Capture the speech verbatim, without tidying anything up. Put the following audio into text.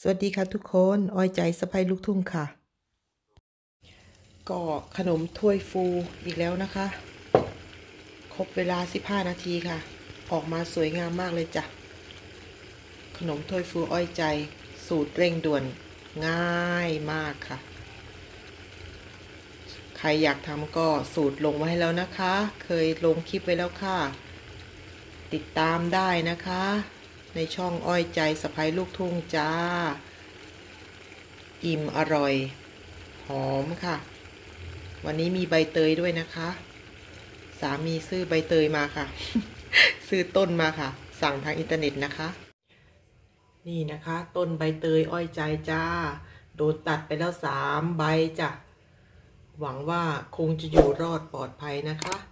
สวัสดีค่ะทุกคนอ้อยใจสะใภ้ลูกทุ่งค่ะก็ขนมถ้วยฟูอีกแล้วนะคะครบเวลาสิบห้านาทีค่ะออกมาสวยงามมากเลยจ้ะขนมถ้วยฟูอ้อยใจสูตรเร่งด่วนง่ายมากค่ะใครอยากทำก็สูตรลงไว้ให้แล้วนะคะเคยลงคลิปไว้แล้วค่ะติดตามได้นะคะในช่องอ้อยใจสะใภ้ลูกทุ่งจ้าอิ่มอร่อยหอมค่ะวันนี้มีใบเตยด้วยนะคะสามีซื้อใบเตยมาค่ะ ซื้อต้นมาค่ะสั่งทางอินเทอร์เน็ตนะคะนี่นะคะต้นใบเตยอ้อยใจจ้าโดนตัดไปแล้วสามใบจ้ะหวังว่าคงจะอยู่รอดปลอดภัยนะคะ